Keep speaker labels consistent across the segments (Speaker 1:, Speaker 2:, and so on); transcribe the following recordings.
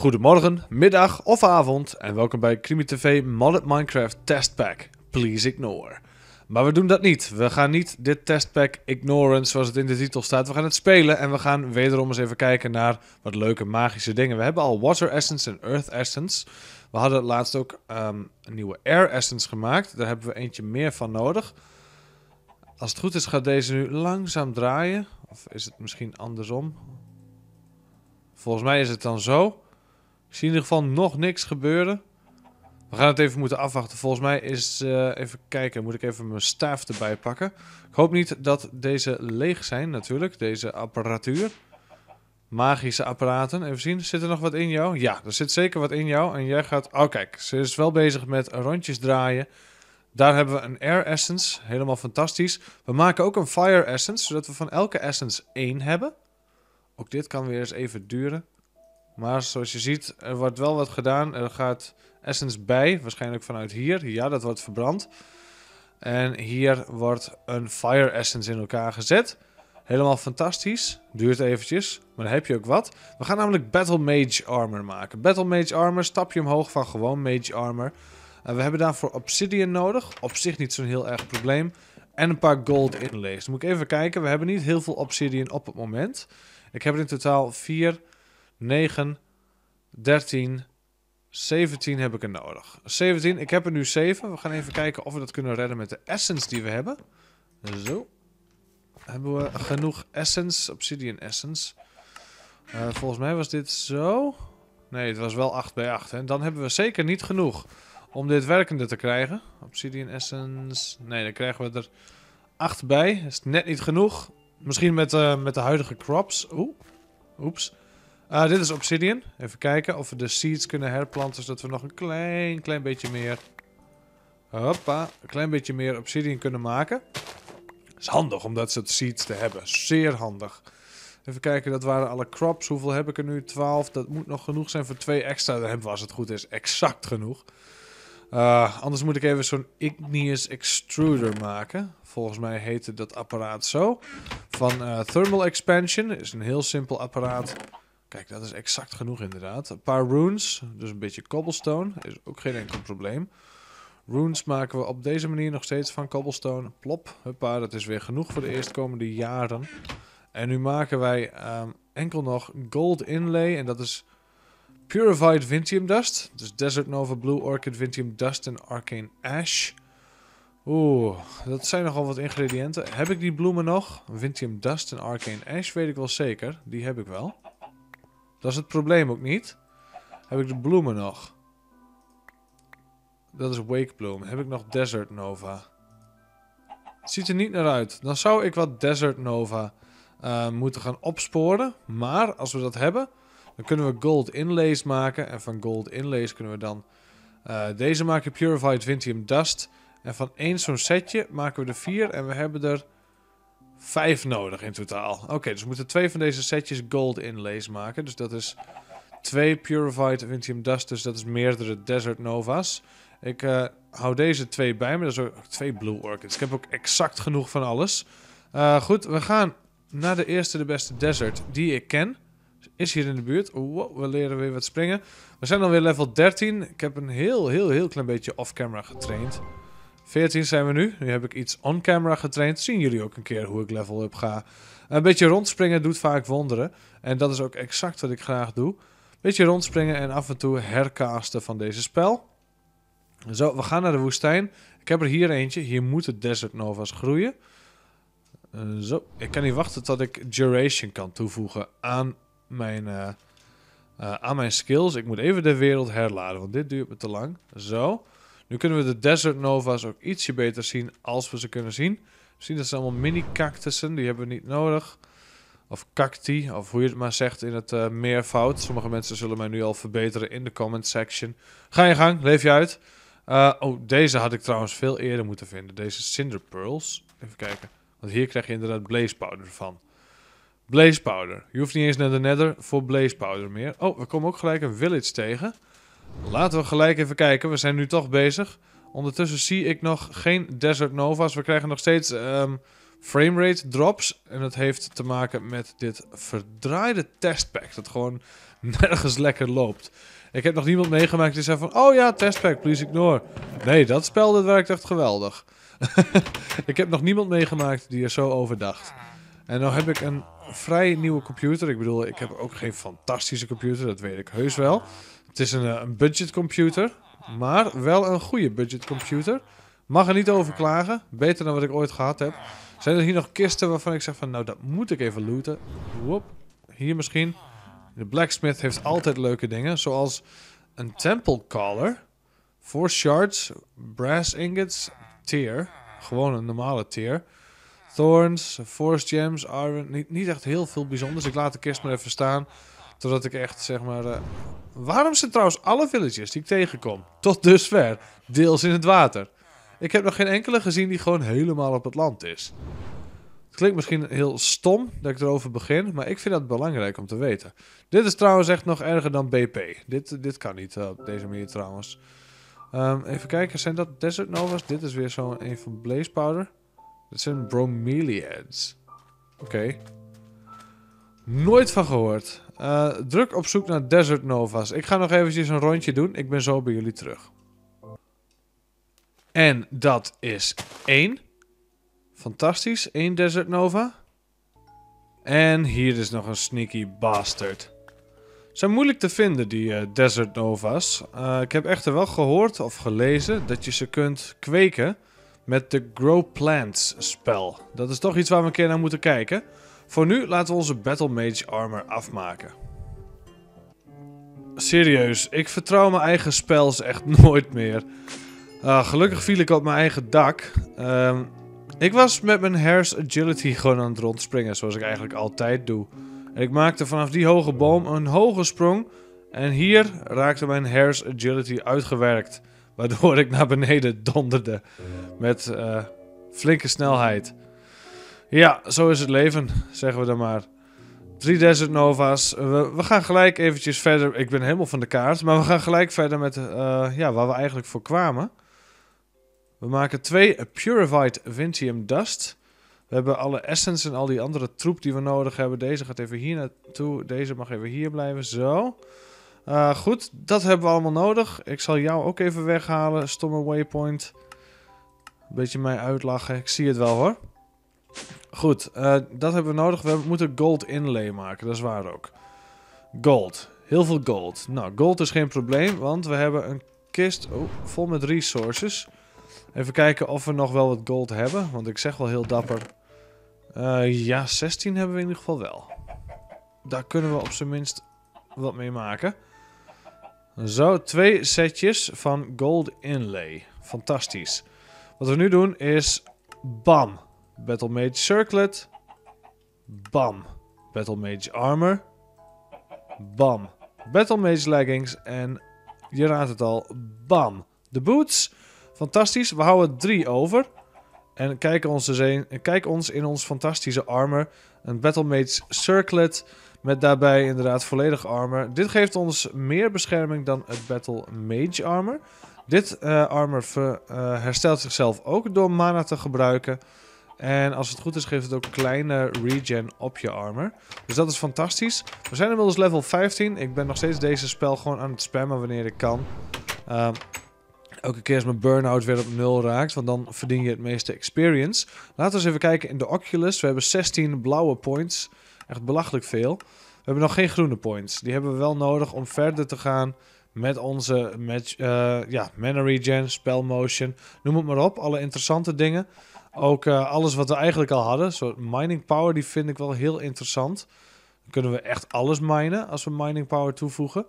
Speaker 1: Goedemorgen, middag of avond en welkom bij CrimiTV Modded Minecraft Testpack. Please ignore. Maar we doen dat niet. We gaan niet dit testpack ignoren zoals het in de titel staat. We gaan het spelen en we gaan wederom eens even kijken naar wat leuke magische dingen. We hebben al Water Essence en Earth Essence. We hadden laatst ook een nieuwe Air Essence gemaakt. Daar hebben we eentje meer van nodig. Als het goed is gaat deze nu langzaam draaien. Of is het misschien andersom? Volgens mij is het dan zo. Ik zie in ieder geval nog niks gebeuren. We gaan het even moeten afwachten. Volgens mij is... even kijken, moet ik even mijn staaf erbij pakken. Ik hoop niet dat deze leeg zijn natuurlijk. Deze apparatuur. Magische apparaten. Even zien, zit er nog wat in jou? Ja, er zit zeker wat in jou. En jij gaat... Oh kijk, ze is wel bezig met rondjes draaien. Daar hebben we een Air Essence. Helemaal fantastisch. We maken ook een Fire Essence. Zodat we van elke Essence 1 hebben. Ook dit kan weer eens even duren. Maar zoals je ziet, er wordt wel wat gedaan. Er gaat essence bij, waarschijnlijk vanuit hier. Ja, dat wordt verbrand. En hier wordt een fire essence in elkaar gezet. Helemaal fantastisch. Duurt eventjes, maar dan heb je ook wat. We gaan namelijk Battle Mage Armor maken. Battle Mage Armor, stap je omhoog van gewoon Mage Armor. We hebben daarvoor Obsidian nodig. Op zich niet zo'n heel erg probleem. En een paar gold inlays. Dan moet ik even kijken. We hebben niet heel veel Obsidian op het moment. Ik heb er in totaal 4... 9, 13, 17 heb ik er nodig. 17, ik heb er nu 7. We gaan even kijken of we dat kunnen redden met de essence die we hebben. Zo. Hebben we genoeg essence, obsidian essence. Volgens mij was dit zo. Nee, het was wel 8 bij 8. Hè. Dan hebben we zeker niet genoeg om dit werkende te krijgen. Obsidian essence. Nee, dan krijgen we er 8 bij. Dat is net niet genoeg. Misschien met de huidige crops. Oeps. Dit is Obsidian. Even kijken of we de seeds kunnen herplanten, zodat we nog een klein beetje meer... Hoppa, een klein beetje meer Obsidian kunnen maken. Dat is handig om dat soort seeds te hebben. Zeer handig. Even kijken, dat waren alle crops. Hoeveel heb ik er nu? 12. Dat moet nog genoeg zijn voor 2 extra. Dan hebben we, als het goed is, exact genoeg. Anders moet ik even zo'n Igneous Extruder maken. Volgens mij heette dat apparaat zo. Van Thermal Expansion. Is een heel simpel apparaat. Kijk, dat is exact genoeg inderdaad. Een paar runes, dus een beetje cobblestone. Is ook geen enkel probleem. Runes maken we op deze manier nog steeds van cobblestone. Plop, huppa, dat is weer genoeg voor de eerstkomende jaren. En nu maken wij enkel nog gold inlay. En dat is Purified Vintium Dust. Dus Desert Nova Blue Orchid Vintium Dust en Arcane Ash. Oeh, dat zijn nogal wat ingrediënten. Heb ik die bloemen nog? Vintium Dust en Arcane Ash weet ik wel zeker. Die heb ik wel. Dat is het probleem ook niet. Heb ik de bloemen nog? Dat is Wake Bloom. Heb ik nog Desert Nova? Het ziet er niet naar uit. Dan zou ik wat Desert Nova moeten gaan opsporen. Maar als we dat hebben, dan kunnen we gold inlays maken. En van gold inlays kunnen we dan deze maken. Purified Vintium Dust. En van één zo'n setje maken we er 4. En we hebben er 5 nodig in totaal. Oké, dus we moeten 2 van deze setjes gold inlays maken. Dus dat is 2 Purified Vintium Dust. Dus dat is meerdere Desert Nova's. Ik hou deze 2 bij me. Dat is ook 2 Blue Orchids. Ik heb ook exact genoeg van alles. Goed, we gaan naar de eerste, de beste desert die ik ken. Is hier in de buurt. Wow, we leren weer wat springen. We zijn alweer level 13. Ik heb een heel klein beetje off-camera getraind. 14 zijn we nu. Nu heb ik iets on-camera getraind. Zien jullie ook een keer hoe ik level up ga. Een beetje rondspringen doet vaak wonderen. En dat is ook exact wat ik graag doe. Beetje rondspringen en af en toe hercasten van deze spel. Zo, we gaan naar de woestijn. Ik heb er hier eentje. Hier moeten Desert Nova's groeien. Zo, ik kan niet wachten tot ik duration kan toevoegen aan mijn skills. Ik moet even de wereld herladen, want dit duurt me te lang. Zo. Nu kunnen we de Desert Nova's ook ietsje beter zien als we ze kunnen zien. We zien dat ze allemaal mini-cactussen, die hebben we niet nodig. Of cacti, of hoe je het maar zegt in het meervoud. Sommige mensen zullen mij nu al verbeteren in de comment section. Ga je gang, leef je uit. Deze had ik trouwens veel eerder moeten vinden. Deze Cinder Pearls. Even kijken. Want hier krijg je inderdaad Blaze Powder van. Blaze Powder. Je hoeft niet eens naar de Nether voor Blaze Powder meer. Oh, we komen ook gelijk een village tegen. Laten we gelijk even kijken. We zijn nu toch bezig. Ondertussen zie ik nog geen Desert Nova's. We krijgen nog steeds framerate drops. En dat heeft te maken met dit verdraaide testpack. Dat gewoon nergens lekker loopt. Ik heb nog niemand meegemaakt die zei van... Oh ja, testpack, please ignore. Nee, dat spel dat werkt echt geweldig. Ik heb nog niemand meegemaakt die er zo over dacht. En nou heb ik een vrij nieuwe computer. Ik bedoel, ik heb ook geen fantastische computer. Dat weet ik heus wel. Het is een budgetcomputer. Maar wel een goede budgetcomputer. Mag er niet over klagen. Beter dan wat ik ooit gehad heb. Zijn er hier nog kisten waarvan ik zeg van... Nou, dat moet ik even looten. Whoop. Hier misschien. De blacksmith heeft altijd leuke dingen. Zoals een temple collar. 4 shards. Brass ingots. Tear. Gewoon een normale tear. Thorns. Forest gems. Iron. Niet echt heel veel bijzonders. Ik laat de kist maar even staan. Totdat ik echt zeg maar... Waarom zijn trouwens alle villages die ik tegenkom? Tot dusver. Deels in het water. Ik heb nog geen enkele gezien die gewoon helemaal op het land is. Het klinkt misschien heel stom dat ik erover begin, maar ik vind dat belangrijk om te weten. Dit is trouwens echt nog erger dan BP. Dit kan niet op deze manier trouwens. Even kijken, zijn dat Desert Novas? Dit is weer zo'n een van Blaze Powder. Dit zijn bromeliads. Oké. Nooit van gehoord. Druk op zoek naar Desert Novas. Ik ga nog eventjes een rondje doen. Ik ben zo bij jullie terug. En dat is 1. Fantastisch. 1 Desert Nova. En hier is nog een sneaky bastard. Ze zijn moeilijk te vinden, die Desert Nova's. Ik heb echter wel gehoord of gelezen dat je ze kunt kweken met de Grow Plants spel. Dat is toch iets waar we een keer naar moeten kijken. Voor nu laten we onze Battle Mage armor afmaken. Serieus, ik vertrouw mijn eigen spels echt nooit meer. Gelukkig viel ik op mijn eigen dak. Ik was met mijn Hare's Agility gewoon aan het rondspringen, zoals ik eigenlijk altijd doe. En ik maakte vanaf die hoge boom een hoge sprong. En hier raakte mijn Hare's Agility uitgewerkt. Waardoor ik naar beneden donderde. Met flinke snelheid. Ja, zo is het leven, zeggen we dan maar. 3 Desert Nova's. We gaan gelijk eventjes verder. Ik ben helemaal van de kaart. Maar we gaan gelijk verder met waar we eigenlijk voor kwamen. We maken 2 Purified Vintium Dust. We hebben alle essence en al die andere troep die we nodig hebben. Deze gaat even hier naartoe. Deze mag even hier blijven. Zo. Goed, dat hebben we allemaal nodig. Ik zal jou ook even weghalen. Stomme waypoint. Een beetje mij uitlachen. Ik zie het wel hoor. Goed, dat hebben we nodig. We moeten gold inlay maken. Dat is waar ook. Gold. Heel veel gold. Nou, gold is geen probleem. Want we hebben een kist vol met resources. Even kijken of we nog wel wat gold hebben. Want ik zeg wel heel dapper. Ja, 16 hebben we in ieder geval wel. Daar kunnen we op zijn minst wat mee maken. Zo, 2 setjes van gold inlay. Fantastisch. Wat we nu doen is... Bam. Battle Mage Circlet. Bam. Battle Mage Armor. Bam. Battle Mage Leggings. En je raadt het al. Bam. De boots. Fantastisch. We houden 3 over. En kijk ons in ons fantastische armor. Een Battle Mage Circlet. Met daarbij inderdaad volledig armor. Dit geeft ons meer bescherming dan het Battle Mage armor. Dit armor herstelt zichzelf ook door mana te gebruiken. En als het goed is geeft het ook kleine regen op je armor. Dus dat is fantastisch. We zijn inmiddels level 15. Ik ben nog steeds deze spel gewoon aan het spammen wanneer ik kan. Elke keer als mijn burn-out weer op 0 raakt. Want dan verdien je het meeste experience. Laten we eens even kijken in de Oculus. We hebben 16 blauwe points. Echt belachelijk veel. We hebben nog geen groene points. Die hebben we wel nodig om verder te gaan met onze mana regen, spell motion. Noem het maar op. Alle interessante dingen. Ook alles wat we eigenlijk al hadden. Zo mining power, die vind ik wel heel interessant. Dan kunnen we echt alles minen als we mining power toevoegen.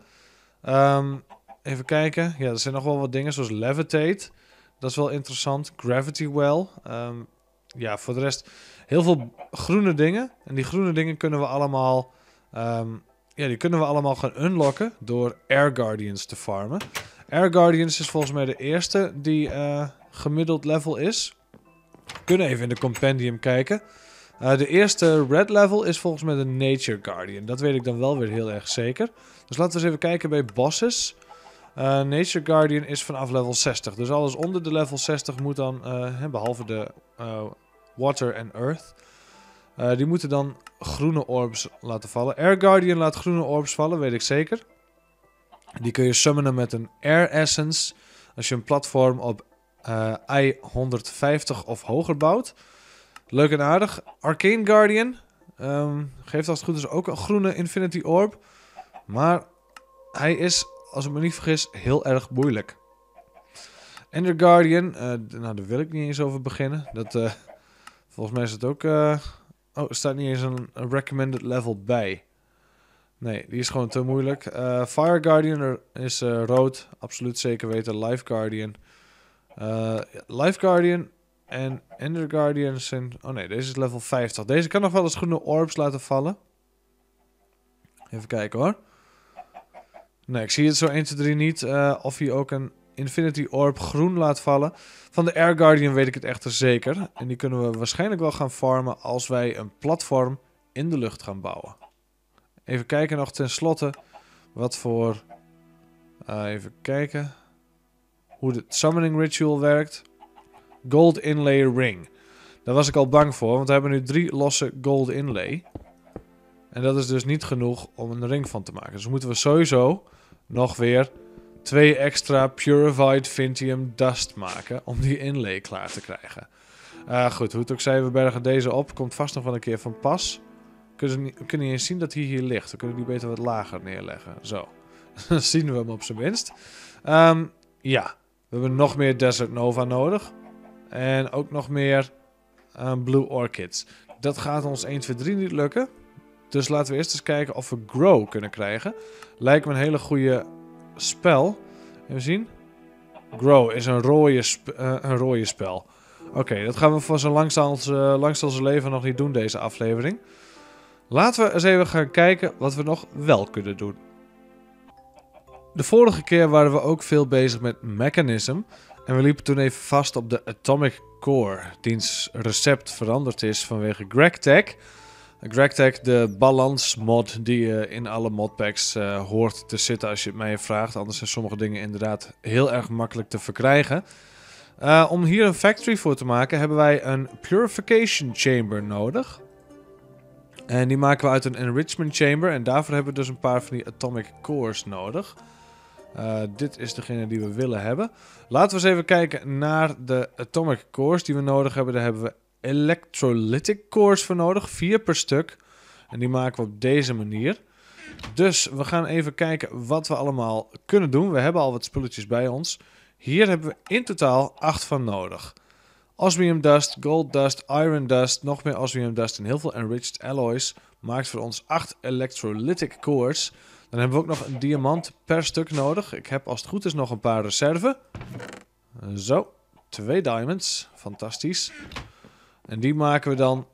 Speaker 1: Even kijken. Ja, er zijn nog wel wat dingen zoals levitate. Dat is wel interessant. Gravity well. Ja, voor de rest heel veel groene dingen. En die groene dingen kunnen we allemaal... die kunnen we allemaal gaan unlocken door Air Guardians te farmen. Air Guardians is volgens mij de eerste die gemiddeld level is. We kunnen even in de compendium kijken. De eerste red level is volgens mij de Nature Guardian. Dat weet ik dan wel weer heel erg zeker. Dus laten we eens even kijken bij bosses. Nature Guardian is vanaf level 60. Dus alles onder de level 60 moet dan, behalve de Water en Earth. Die moeten dan groene orbs laten vallen. Air Guardian laat groene orbs vallen, weet ik zeker. Die kun je summonen met een Air Essence. Als je een platform op I-150 of hoger bouwt. Leuk en aardig. Arcane Guardian. Geeft als het goed is ook een groene Infinity Orb. Maar hij is, als ik me niet vergis, heel erg moeilijk. Ender Guardian. Nou, daar wil ik niet eens over beginnen. Volgens mij is het ook... er staat niet eens een recommended level bij. Nee, die is gewoon te moeilijk. Fire Guardian is rood. Absoluut zeker weten. Life Guardian. Life Guardian en Ender Guardian zijn... Oh nee, deze is level 50. Deze kan nog wel eens groene orbs laten vallen. Even kijken hoor. Nee, ik zie het zo 1, 2, 3 niet. Of hij ook een Infinity Orb groen laat vallen. Van de Air Guardian weet ik het echter zeker. En die kunnen we waarschijnlijk wel gaan farmen als wij een platform in de lucht gaan bouwen. Even kijken nog tenslotte wat voor... even kijken hoe het Summoning Ritual werkt. Gold Inlay Ring. Daar was ik al bang voor, want we hebben nu 3 losse Gold Inlay. En dat is dus niet genoeg om een ring van te maken. Dus moeten we sowieso nog weer 2 extra Purified Vintium Dust maken om die inlay klaar te krijgen. Goed, hoe het ook zij, we bergen deze op. Komt vast nog wel een keer van pas. We kunnen niet eens zien dat hij hier ligt. We kunnen die beter wat lager neerleggen. Zo. Dan zien we hem op zijn minst. Ja, we hebben nog meer Desert Nova nodig. En ook nog meer Blue Orchids. Dat gaat ons 1, 2, 3 niet lukken. Dus laten we eerst eens kijken of we Grow kunnen krijgen. Lijkt me een hele goede spel. Even zien. Grow is een rode spel. Oké, dat gaan we voor zo langst onze leven nog niet doen, deze aflevering. Laten we eens even gaan kijken wat we nog wel kunnen doen. De vorige keer waren we ook veel bezig met Mechanism. En we liepen toen even vast op de Atomic Core. Diens recept veranderd is vanwege GregTech. GregTech, de balansmod die in alle modpacks hoort te zitten als je het mij vraagt. Anders zijn sommige dingen inderdaad heel erg makkelijk te verkrijgen. Om hier een factory voor te maken hebben wij een Purification Chamber nodig. En die maken we uit een Enrichment Chamber. En daarvoor hebben we dus een paar van die Atomic Cores nodig. Dit is degene die we willen hebben. Laten we eens even kijken naar de Atomic Cores die we nodig hebben. Daar hebben we Electrolytic Cores voor nodig. 4 per stuk. En die maken we op deze manier. Dus we gaan even kijken wat we allemaal kunnen doen. We hebben al wat spulletjes bij ons. Hier hebben we in totaal 8 van nodig. Osmium Dust, Gold Dust, Iron Dust, nog meer Osmium Dust en heel veel Enriched Alloys. Maakt voor ons 8 Electrolytic Cores. Dan hebben we ook nog een diamant per stuk nodig. Ik heb als het goed is nog een paar reserve. Zo, 2 diamonds. Fantastisch. En die maken we dan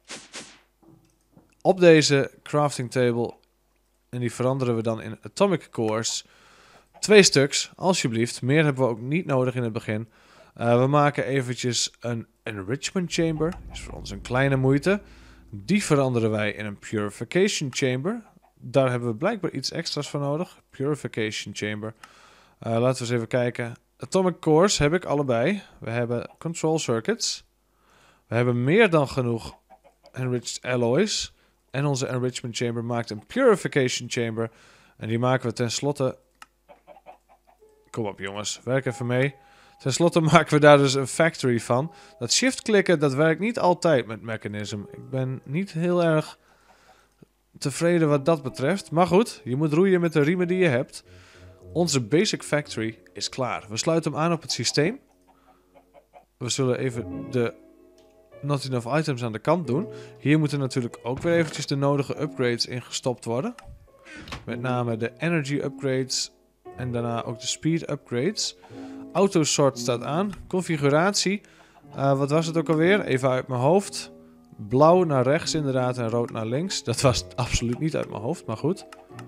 Speaker 1: op deze crafting table. En die veranderen we dan in Atomic Cores. 2 stuks, alsjeblieft. Meer hebben we ook niet nodig in het begin. We maken eventjes een Enrichment Chamber. Dat is voor ons een kleine moeite. Die veranderen wij in een Purification Chamber. Daar hebben we blijkbaar iets extra's voor nodig. Purification Chamber. Laten we eens even kijken. Atomic Cores heb ik allebei. We hebben Control Circuits. We hebben meer dan genoeg Enriched Alloys. En onze Enrichment Chamber maakt een Purification Chamber. En die maken we tenslotte... Kom op jongens, werk even mee. Ten slotte maken we daar dus een factory van. Dat shift klikken, dat werkt niet altijd met Mechanism. Ik ben niet heel erg tevreden wat dat betreft. Maar goed, je moet roeien met de riemen die je hebt. Onze basic factory is klaar. We sluiten hem aan op het systeem. We zullen even de not enough items aan de kant doen. Hier moeten natuurlijk ook weer eventjes de nodige upgrades in gestopt worden. Met name de energy upgrades en daarna ook de speed upgrades. Autosort staat aan. Configuratie. Wat was het ook alweer? Even uit mijn hoofd. Blauw naar rechts inderdaad en rood naar links. Dat was absoluut niet uit mijn hoofd, maar goed.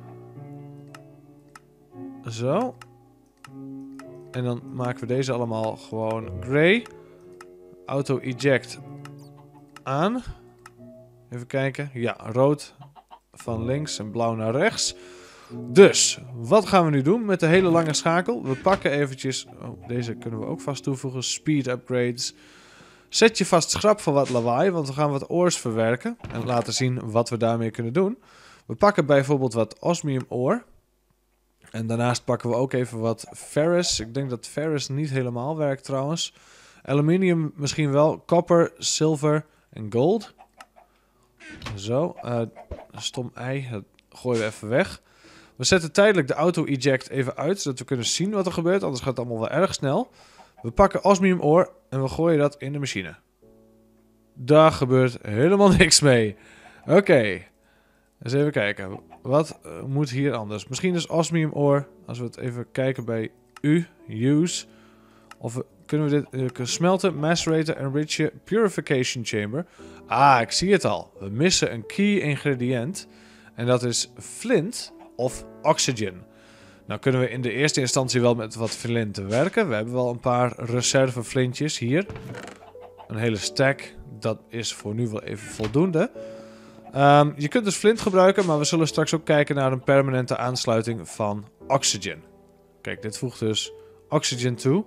Speaker 1: Zo. En dan maken we deze allemaal gewoon grey. Auto eject aan. Even kijken. Ja, rood van links en blauw naar rechts. Dus, wat gaan we nu doen met de hele lange schakel? We pakken eventjes... Oh, deze kunnen we ook vast toevoegen. Speed upgrades. Zet je vast schrap voor wat lawaai, want we gaan wat oors verwerken. En laten zien wat we daarmee kunnen doen. We pakken bijvoorbeeld wat osmium oor. En daarnaast pakken we ook even wat ferrous. Ik denk dat ferrous niet helemaal werkt trouwens. Aluminium misschien wel. Copper, zilver en gold. Zo, stom ei, dat gooien we even weg. We zetten tijdelijk de auto-eject even uit, zodat we kunnen zien wat er gebeurt. Anders gaat het allemaal wel erg snel. We pakken osmium oor en we gooien dat in de machine. Daar gebeurt helemaal niks mee. Oké. Eens even kijken. Wat moet hier anders? Misschien is osmium oor, als we het even kijken bij use. Of kunnen we dit smelten, maceraten, enrichen, purification chamber. Ah, ik zie het al. We missen een key ingrediënt. En dat is flint of oxygen. Nou kunnen we in de eerste instantie wel met wat flint werken. We hebben wel een paar reserve flintjes hier. Een hele stack. Dat is voor nu wel even voldoende. Je kunt dus flint gebruiken, maar we zullen straks ook kijken naar een permanente aansluiting van oxygen. Kijk, dit voegt dus oxygen toe.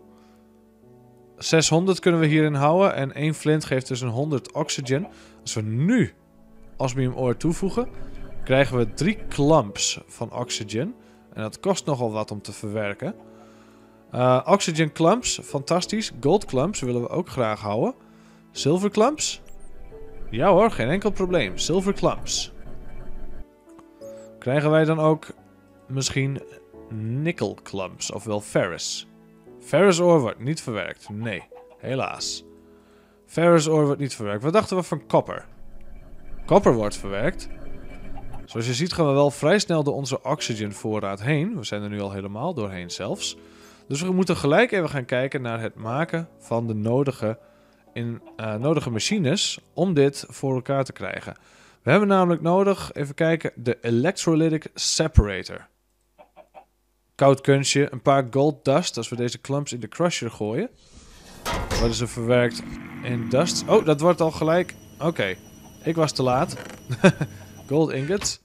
Speaker 1: 600 kunnen we hierin houden en 1 flint geeft dus een 100 oxygen. Als we nu osmium oor toevoegen, krijgen we 3 clumps van oxygen. En dat kost nogal wat om te verwerken. Oxygen clumps, fantastisch. Gold clumps willen we ook graag houden. Silver clumps? Ja hoor, geen enkel probleem. Silver clumps. Krijgen wij dan ook misschien nickel clumps, ofwel ferrous? Ferrous ore wordt niet verwerkt. Nee, helaas. Ferrous ore wordt niet verwerkt. Wat dachten we van copper? Copper wordt verwerkt. Zoals je ziet gaan we wel vrij snel door onze oxygen voorraad heen. We zijn er nu al helemaal doorheen zelfs. Dus we moeten gelijk even gaan kijken naar het maken van de nodige machines om dit voor elkaar te krijgen. We hebben namelijk nodig, even kijken, de electrolytic separator. Koud kunstje, een paar gold dust. Als we deze clumps in de crusher gooien, worden ze verwerkt in dust. Oh, dat wordt al gelijk. Oké, ik was te laat. Gold ingots.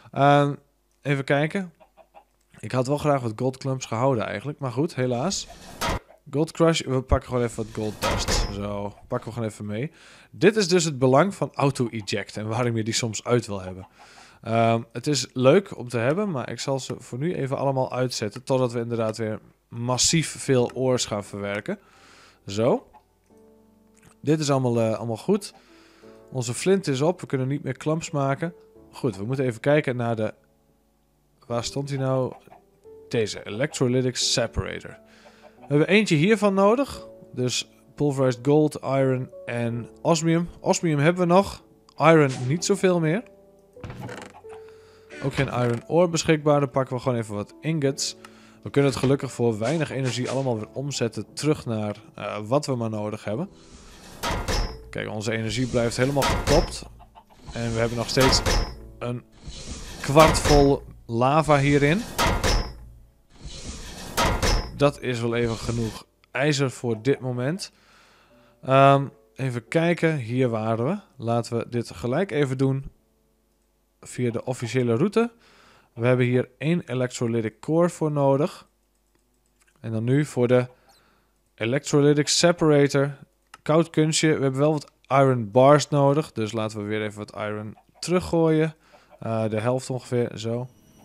Speaker 1: Even kijken. Ik had wel graag wat gold clumps gehouden eigenlijk. Maar goed, helaas. Gold crush. We pakken gewoon even wat gold dust. Zo, pakken we gewoon even mee. Dit is dus het belang van auto-eject. En waarom je die soms uit wil hebben. Het is leuk om te hebben. Maar ik zal ze voor nu even allemaal uitzetten. Totdat we inderdaad weer massief veel oors gaan verwerken. Zo. Dit is allemaal goed. Onze flint is op. We kunnen niet meer clumps maken. Goed, we moeten even kijken naar de... Waar stond hij nou? Deze, electrolytic separator. We hebben eentje hiervan nodig. Dus pulverized gold, iron en osmium. Osmium hebben we nog. Iron niet zoveel meer. Ook geen iron ore beschikbaar. Dan pakken we gewoon even wat ingots. We kunnen het gelukkig voor weinig energie allemaal weer omzetten terug naar wat we maar nodig hebben. Kijk, onze energie blijft helemaal getopt. En we hebben nog steeds een kwart vol lava hierin. Dat is wel even genoeg ijzer voor dit moment. Even kijken, hier waren we. Laten we dit gelijk even doen via de officiële route. We hebben hier 1 electrolytic core voor nodig. En dan nu voor de electrolytic separator. Koud kunstje. We hebben wel wat iron bars nodig. Dus laten we weer even wat iron teruggooien. De helft ongeveer, zo.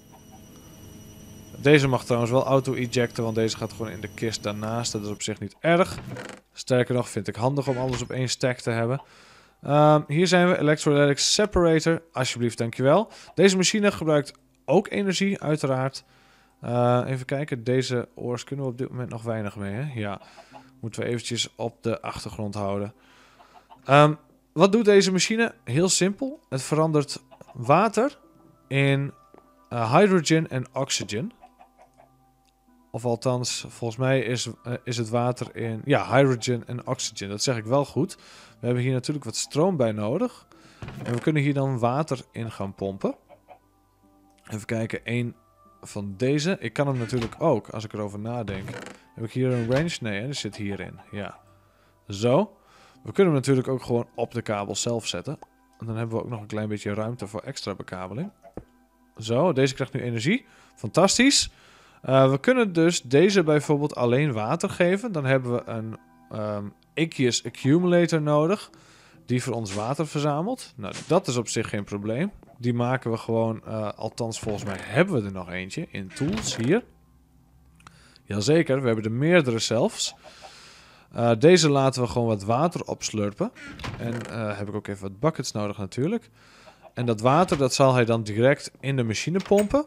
Speaker 1: Deze mag trouwens wel auto-ejecten, want deze gaat gewoon in de kist daarnaast. Dat is op zich niet erg. Sterker nog vind ik handig om alles op 1 stack te hebben. Hier zijn we, electrolytic separator. Alsjeblieft, dankjewel. Deze machine gebruikt ook energie, uiteraard. Even kijken, deze oors kunnen we op dit moment nog weinig mee, hè? Ja, moeten we eventjes op de achtergrond houden. Wat doet deze machine? Heel simpel. Het verandert water in hydrogen en oxygen. Of althans, volgens mij is het water in... Ja, hydrogen en oxygen. Dat zeg ik wel goed. We hebben hier natuurlijk wat stroom bij nodig. En we kunnen hier dan water in gaan pompen. Even kijken, 1 van deze. Ik kan hem natuurlijk ook, als ik erover nadenk. Heb ik hier een range? Nee, hè? Die zit hierin. Ja. Zo. We kunnen hem natuurlijk ook gewoon op de kabel zelf zetten. En dan hebben we ook nog een klein beetje ruimte voor extra bekabeling. Zo, deze krijgt nu energie. Fantastisch. We kunnen dus deze bijvoorbeeld alleen water geven. Dan hebben we een Aqueous Accumulator nodig. Die voor ons water verzamelt. Nou, dat is op zich geen probleem. Die maken we gewoon, althans volgens mij hebben we er nog eentje in Tools hier. Jazeker, we hebben er meerdere zelfs. Deze laten we gewoon wat water opslurpen. En heb ik ook even wat buckets nodig natuurlijk. En dat water, dat zal hij dan direct in de machine pompen.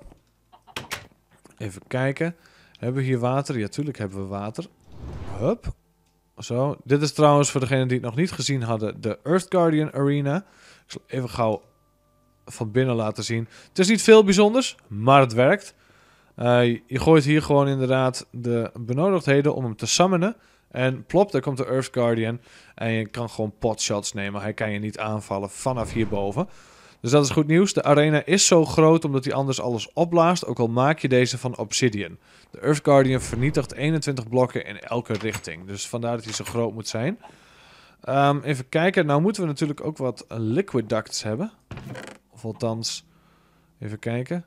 Speaker 1: Even kijken. Hebben we hier water? Ja, tuurlijk hebben we water. Hup. Zo. Dit is trouwens voor degenen die het nog niet gezien hadden, de Earth Guardian Arena. Ik zal even gauw van binnen laten zien. Het is niet veel bijzonders, maar het werkt. Je gooit hier gewoon inderdaad de benodigdheden om hem te summonen. En plop, daar komt de Earth Guardian. En je kan gewoon potshots nemen. Hij kan je niet aanvallen vanaf hierboven. Dus dat is goed nieuws. De arena is zo groot omdat hij anders alles opblaast. Ook al maak je deze van obsidian. De Earth Guardian vernietigt 21 blokken in elke richting. Dus vandaar dat hij zo groot moet zijn. Even kijken. Nou moeten we natuurlijk ook wat liquid ducts hebben. Of althans... Even kijken.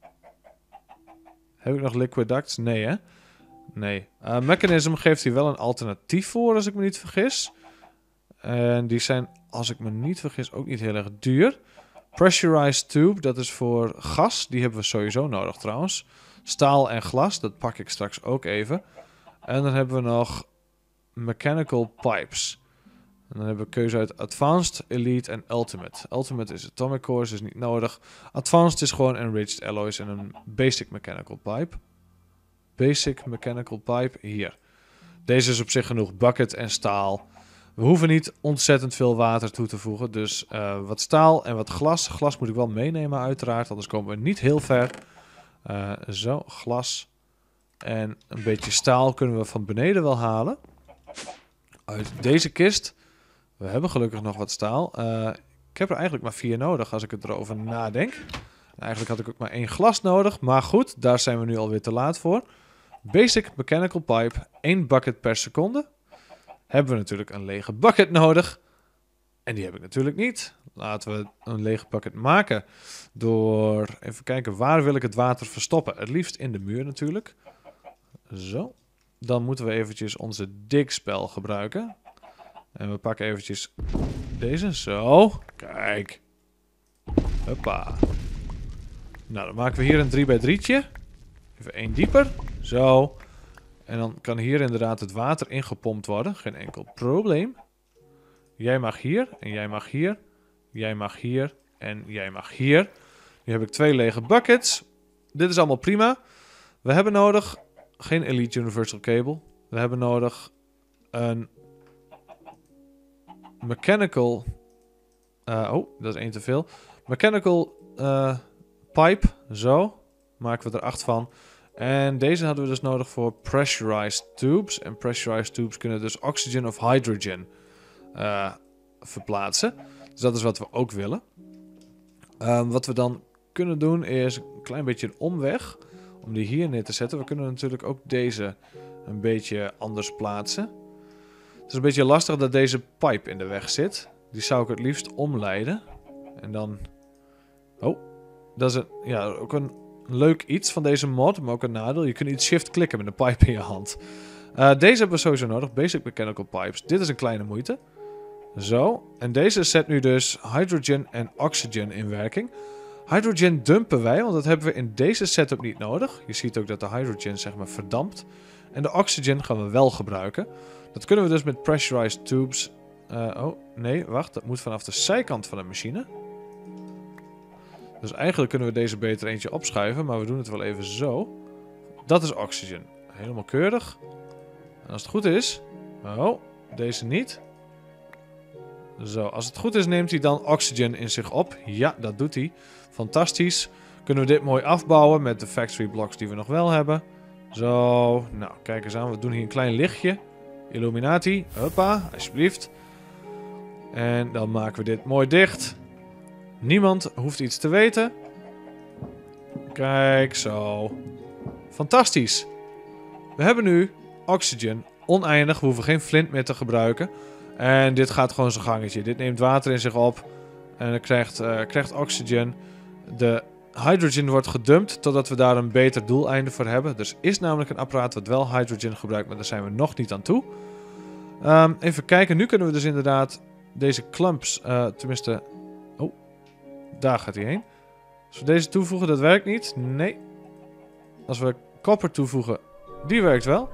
Speaker 1: Heb ik nog liquid ducts? Nee, hè? Nee. Mechanism geeft hier wel een alternatief voor, als ik me niet vergis. En die zijn, als ik me niet vergis, ook niet heel erg duur. Pressurized tube, dat is voor gas. Die hebben we sowieso nodig trouwens. Staal en glas, dat pak ik straks ook even. En dan hebben we nog mechanical pipes. En dan hebben we keuze uit Advanced, Elite en Ultimate. Ultimate is Atomic Cores, is niet nodig. Advanced is gewoon Enriched Alloys en een Basic Mechanical Pipe. Basic Mechanical Pipe, hier. Deze is op zich genoeg, bucket en staal. We hoeven niet ontzettend veel water toe te voegen. Dus wat staal en wat glas. Glas moet ik wel meenemen uiteraard, anders komen we niet heel ver. Zo, glas. En een beetje staal kunnen we van beneden wel halen. Uit deze kist. We hebben gelukkig nog wat staal. Ik heb er eigenlijk maar 4 nodig als ik erover nadenk. Eigenlijk had ik ook maar 1 glas nodig. Maar goed, daar zijn we nu alweer te laat voor. Basic Mechanical Pipe. 1 bucket per seconde. Hebben we natuurlijk een lege bucket nodig. En die heb ik natuurlijk niet. Laten we een lege bucket maken. Door even kijken, waar wil ik het water verstoppen? Het liefst in de muur natuurlijk. Zo. Dan moeten we eventjes onze digspel gebruiken. En we pakken eventjes deze. Zo. Kijk. Hoppa. Nou, dan maken we hier een 3x3'tje. Even 1 dieper. Zo. En dan kan hier inderdaad het water ingepompt worden. Geen enkel probleem. Jij mag hier. En jij mag hier. Jij mag hier. En jij mag hier. Nu heb ik 2 lege buckets. Dit is allemaal prima. We hebben nodig... Geen Elite Universal Cable. We hebben nodig een mechanical... oh, dat is 1 te veel. Mechanical pipe. Zo. Maken we er 8 van. En deze hadden we dus nodig voor pressurized tubes. En pressurized tubes kunnen dus oxygen of hydrogen verplaatsen. Dus dat is wat we ook willen. Wat we dan kunnen doen is een klein beetje een omweg. Om die hier neer te zetten. We kunnen natuurlijk ook deze een beetje anders plaatsen. Het is een beetje lastig dat deze pipe in de weg zit. Die zou ik het liefst omleiden. En dan... Oh, dat is ook een leuk iets van deze mod, maar ook een nadeel. Je kunt niet shift klikken met een pipe in je hand. Deze hebben we sowieso nodig. Basic Mechanical Pipes. Dit is een kleine moeite. Zo. En deze zet nu dus hydrogen en oxygen in werking. Hydrogen dumpen wij, want dat hebben we in deze setup niet nodig. Je ziet ook dat de hydrogen zeg maar verdampt. En de oxygen gaan we wel gebruiken. Dat kunnen we dus met pressurized tubes... oh, nee, wacht. Dat moet vanaf de zijkant van de machine. Dus eigenlijk kunnen we deze beter eentje opschuiven, maar we doen het wel even zo. Dat is oxygen. Helemaal keurig. En als het goed is... Oh, deze niet. Zo, als het goed is neemt hij dan oxygen in zich op. Ja, dat doet hij. Fantastisch. Kunnen we dit mooi afbouwen met de factory blocks die we nog wel hebben. Zo, nou, kijk eens aan. We doen hier een klein lichtje. Illuminati. Hoppa, alsjeblieft. En dan maken we dit mooi dicht. Niemand hoeft iets te weten. Kijk, zo. Fantastisch. We hebben nu oxygen. Oneindig. We hoeven geen flint meer te gebruiken. En dit gaat gewoon zijn gangetje. Dit neemt water in zich op. En het krijgt oxygen. De hydrogen wordt gedumpt totdat we daar een beter doeleinde voor hebben. Er is namelijk een apparaat wat wel hydrogen gebruikt, maar daar zijn we nog niet aan toe. Even kijken. Nu kunnen we dus inderdaad deze clumps, tenminste... Oh, daar gaat hij heen. Als we deze toevoegen, dat werkt niet. Nee. Als we copper toevoegen, die werkt wel.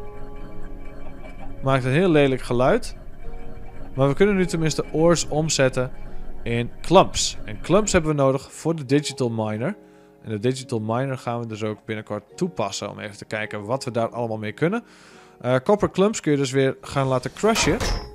Speaker 1: Maakt een heel lelijk geluid. Maar we kunnen nu tenminste ores omzetten in clumps. En clumps hebben we nodig voor de digital miner. En de digital miner gaan we dus ook binnenkort toepassen. Om even te kijken wat we daar allemaal mee kunnen. Copper clumps kun je dus weer gaan laten crushen.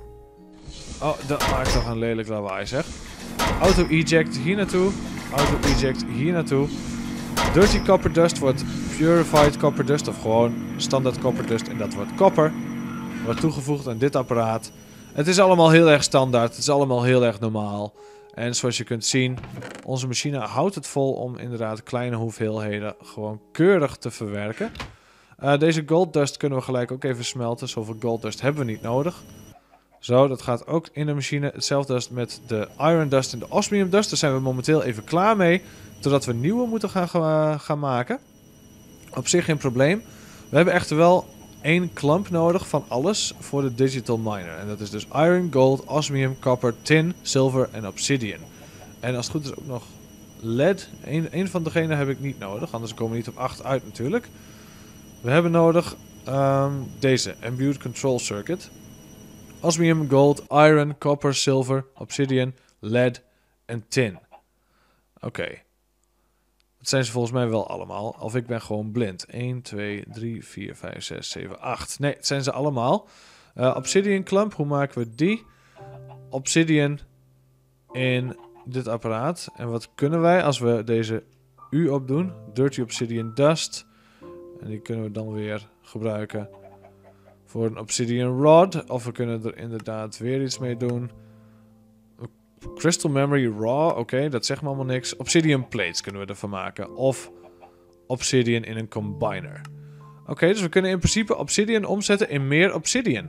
Speaker 1: Oh, dat maakt toch een lelijk lawaai zeg. Auto eject hier naartoe. Auto eject hier naartoe. Dirty copper dust wordt purified copper dust. Of gewoon standaard copper dust. En dat wordt copper. Wordt toegevoegd aan dit apparaat. Het is allemaal heel erg standaard. Het is allemaal heel erg normaal. En zoals je kunt zien, onze machine houdt het vol om inderdaad kleine hoeveelheden gewoon keurig te verwerken. Deze gold dust kunnen we gelijk ook even smelten. Zoveel gold dust hebben we niet nodig. Zo, dat gaat ook in de machine. Hetzelfde als met de iron dust en de osmium dust. Daar zijn we momenteel even klaar mee. Totdat we nieuwe moeten gaan maken. Op zich geen probleem. We hebben echter wel 1 clump nodig van alles voor de digital miner. En dat is dus iron, gold, osmium, copper, tin, silver en obsidian. En als het goed is ook nog lead. Eén van degene heb ik niet nodig. Anders komen we niet op 8 uit natuurlijk. We hebben nodig deze. Imbued Control Circuit. Osmium, gold, iron, copper, silver, obsidian, lead en tin. Oké. Dat zijn ze volgens mij wel allemaal. Of ik ben gewoon blind. 1, 2, 3, 4, 5, 6, 7, 8. Nee, het zijn ze allemaal. Obsidian clump, hoe maken we die? Obsidian in dit apparaat. En wat kunnen wij als we deze U opdoen? Dirty obsidian dust. En die kunnen we dan weer gebruiken voor een obsidian rod. Of we kunnen er inderdaad weer iets mee doen. Crystal memory raw. Oké, dat zegt me allemaal niks. Obsidian plates kunnen we ervan maken. Of obsidian in een combiner. Oké, dus we kunnen in principe obsidian omzetten in meer obsidian.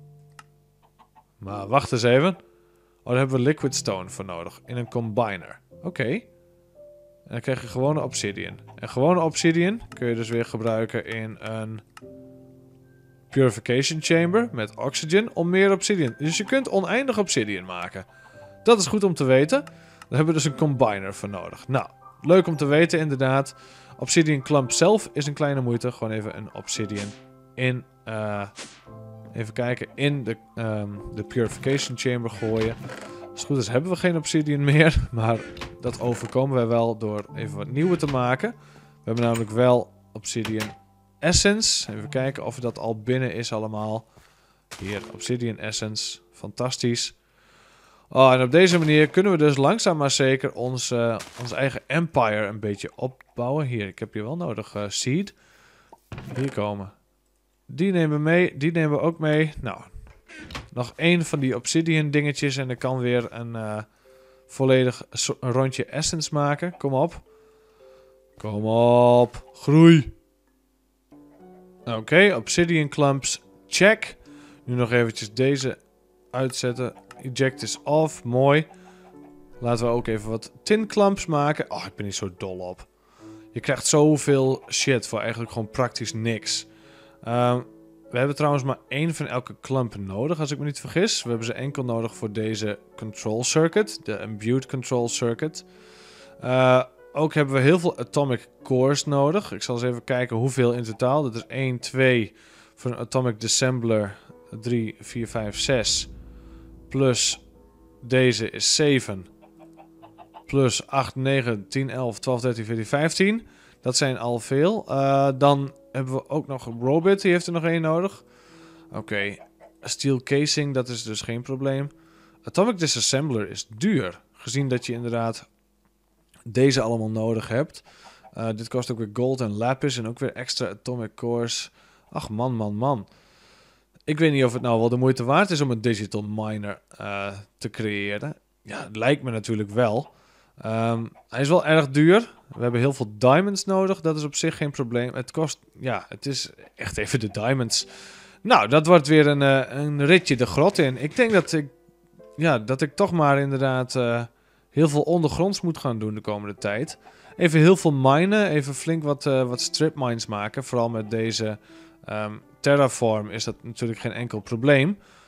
Speaker 1: Maar wacht eens even. Oh, daar hebben we liquid stone voor nodig. In een combiner. Oké. En dan krijg je gewone obsidian. En gewone obsidian kun je dus weer gebruiken in een purification chamber met oxygen om meer obsidian. Dus je kunt oneindig obsidian maken. Dat is goed om te weten. Daar hebben we dus een combiner voor nodig. Nou, leuk om te weten inderdaad. Obsidian clump zelf is een kleine moeite. Gewoon even een obsidian in... even kijken. In de purification chamber gooien. Als het goed is hebben we geen obsidian meer. Maar dat overkomen wij wel door even wat nieuwe te maken. We hebben namelijk wel obsidian essence. Even kijken of dat al binnen is allemaal. Hier, obsidian essence. Fantastisch. Oh, en op deze manier kunnen we dus langzaam maar zeker ons eigen empire een beetje opbouwen. Hier, ik heb hier wel nodig seed. Hier komen. Die nemen we mee, die nemen we ook mee. Nou, nog 1 van die obsidian dingetjes en ik kan weer een volledig een rondje essence maken. Kom op. Kom op. Groei. Oké, obsidian clumps, check. Nu nog eventjes deze uitzetten. Eject is off, mooi. Laten we ook even wat tin clumps maken. Oh, ik ben niet zo dol op. Je krijgt zoveel shit voor eigenlijk gewoon praktisch niks. We hebben trouwens maar 1 van elke clump nodig, als ik me niet vergis. We hebben ze enkel nodig voor deze control circuit. De imbued control circuit. Ook hebben we heel veel atomic cores nodig. Ik zal eens even kijken hoeveel in totaal. Dat is 1, 2 voor een atomic dissembler. 3, 4, 5, 6. Plus deze is 7. Plus 8, 9, 10, 11, 12, 13, 14, 15. Dat zijn al veel. Dan hebben we ook nog Robit. Die heeft er nog 1 nodig. Oké. Steel casing, dat is dus geen probleem. Atomic disassembler is duur. Gezien dat je inderdaad deze allemaal nodig hebt. Dit kost ook weer gold en lapis. En ook weer extra atomic cores. Ach man, man, man. Ik weet niet of het nou wel de moeite waard is om een digital miner te creëren. Ja, het lijkt me natuurlijk wel. Hij is wel erg duur. We hebben heel veel diamonds nodig. Dat is op zich geen probleem. Het kost... Ja, het is echt even de diamonds. Nou, dat wordt weer een ritje de grot in. Ik denk dat ik toch maar inderdaad heel veel ondergronds moet gaan doen de komende tijd. Even heel veel minen. Even flink wat strip mines maken. Vooral met deze... Terraform is dat natuurlijk geen enkel probleem.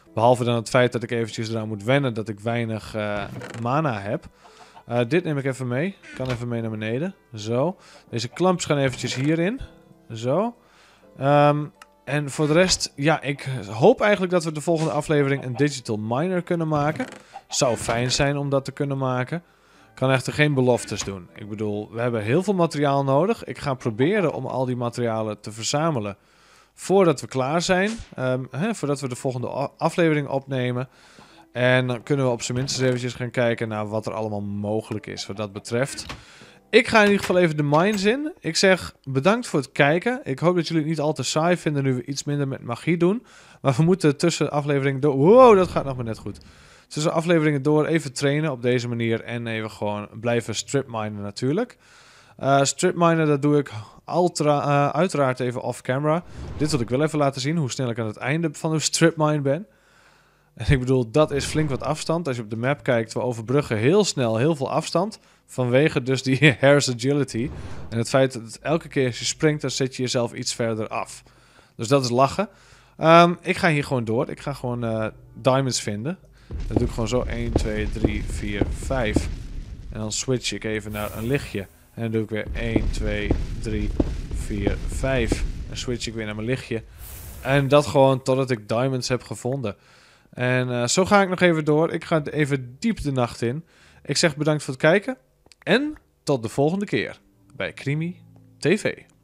Speaker 1: Behalve dan het feit dat ik eventjes eraan moet wennen dat ik weinig mana heb. Dit neem ik even mee. Ik kan even mee naar beneden. Zo. Deze klamps gaan eventjes hierin. Zo. En voor de rest, ja, ik hoop eigenlijk dat we de volgende aflevering een digital miner kunnen maken. Zou fijn zijn om dat te kunnen maken. Kan echter geen beloftes doen. Ik bedoel, we hebben heel veel materiaal nodig. Ik ga proberen om al die materialen te verzamelen voordat we klaar zijn. Voordat we de volgende aflevering opnemen. En dan kunnen we op zijn minst eens eventjes gaan kijken naar wat er allemaal mogelijk is wat dat betreft. Ik ga in ieder geval even de mines in. Ik zeg bedankt voor het kijken. Ik hoop dat jullie het niet al te saai vinden nu we iets minder met magie doen. Maar we moeten tussen afleveringen door... Wow, dat gaat nog maar net goed. Tussen afleveringen door even trainen op deze manier. En even gewoon blijven stripminen natuurlijk. Stripminen, dat doe ik uiteraard even off-camera. Dit wil ik wel even laten zien, hoe snel ik aan het einde van de stripmine ben. En ik bedoel, dat is flink wat afstand. Als je op de map kijkt, we overbruggen heel snel heel veel afstand. Vanwege dus die Hare's agility. En het feit dat elke keer als je springt, dan zet je jezelf iets verder af. Dus dat is lachen. Ik ga hier gewoon door. Ik ga gewoon diamonds vinden. Dat doe ik gewoon zo. 1, 2, 3, 4, 5. En dan switch ik even naar een lichtje. En dan doe ik weer 1, 2, 3, 4, 5. En switch ik weer naar mijn lichtje. En dat gewoon totdat ik diamonds heb gevonden. En zo ga ik nog even door. Ik ga even diep de nacht in. Ik zeg bedankt voor het kijken. En tot de volgende keer bij Krimi TV.